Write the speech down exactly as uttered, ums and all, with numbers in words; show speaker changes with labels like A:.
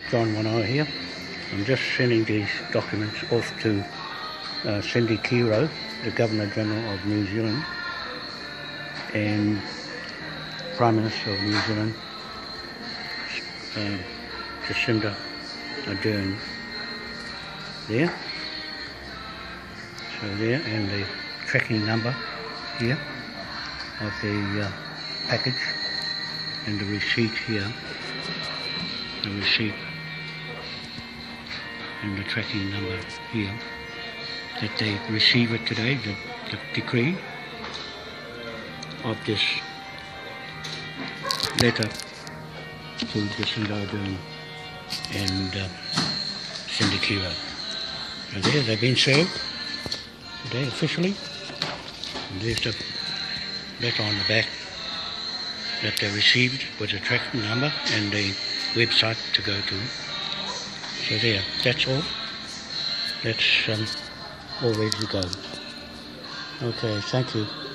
A: John Moai here. I'm just sending these documents off to uh, Cindy Kiro, the Governor-General of New Zealand, and Prime Minister of New Zealand, uh, Jacinda Ardern. There. So there, and the tracking number here of the uh, package, and the receipt here, the receipt and the tracking number here, that they receive it today, the, the decree of this letter to Jacinda Ardern and uh, Cindy Kiro. So there, they've been served today officially, and there's the letter on the back that they received with the tracking number and the website to go to. So there, that's all. That's um, all ready to go. Okay, thank you.